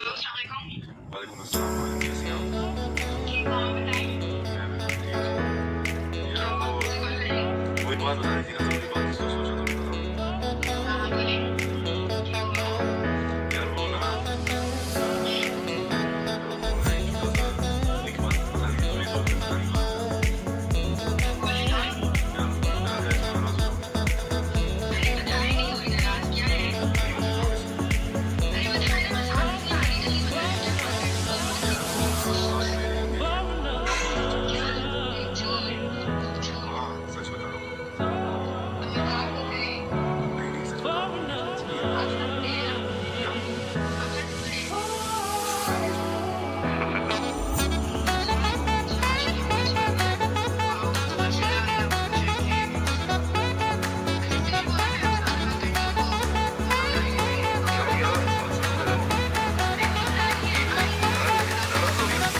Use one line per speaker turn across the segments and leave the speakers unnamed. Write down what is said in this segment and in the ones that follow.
वालेकुम अस्सलाम भाई, कैसे हैं आप? यार वो एक बात बता रही थी ना, जरूरी बात तो सोचा तो बताऊं। यार वो ना वो है एक छोटा सा एक बात बता रही थी, तो एक बात बतानी यार डर है तो नाराज हो हाँ सच बता रहा हूँ। नहीं नहीं सच बता रहा हूँ। क्या हो गया? बात सुनो पहले। नाराज हो गई?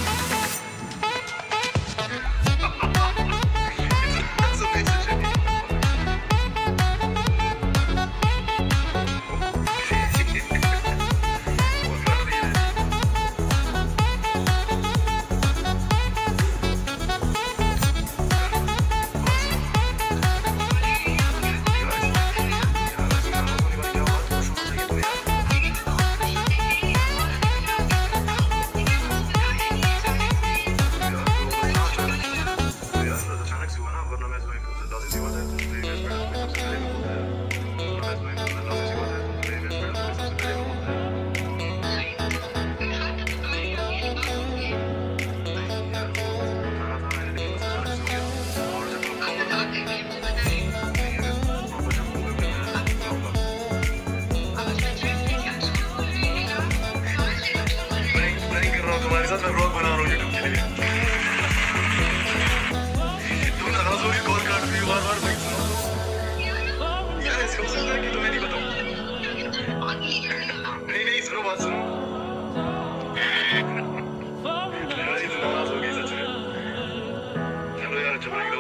It's a big situation. वो कर रही है। बात सुनो। यार ऐसे नाराज होने वाली क्या बात? खुश होना चाहिए तुम्हें यार। यार अचानक से हुआ ना, वरना मैं तुम्हें लाज़िम सी बात है, तुम मेरी बेस्ट फ्रेंड हो, सबसे पहले मैं बोलता है। वरना मैं तुम्हें लाज़िम सी बात है, तुम मेरी बेस्ट फ्रेंड हो, सबसे पहले मैं बोलता है। नहीं यार वो बताना था मैंने, लेकिन बस अचानक से हो गया। और जब तुम कहोगे ना, नहीं अगर प्रॉपर जब कहोगे फिर मैं बताऊंगा। प्रैंक कर रहा हूँ तुम्हारे साथ, मैं व्लॉग बना रहा हूँ यूट्यूब के लिए। तुम नाराज हो रही हो, कॉल काट रही हो बार बार, भाई सुनो तो। यार ऐसे हो सकता है कि तुम्हें नहीं बताऊं। नहीं नहीं सुनो, बात सुनो। यार ये तो नाराज हो गई सच में। चलो यार, अच्छा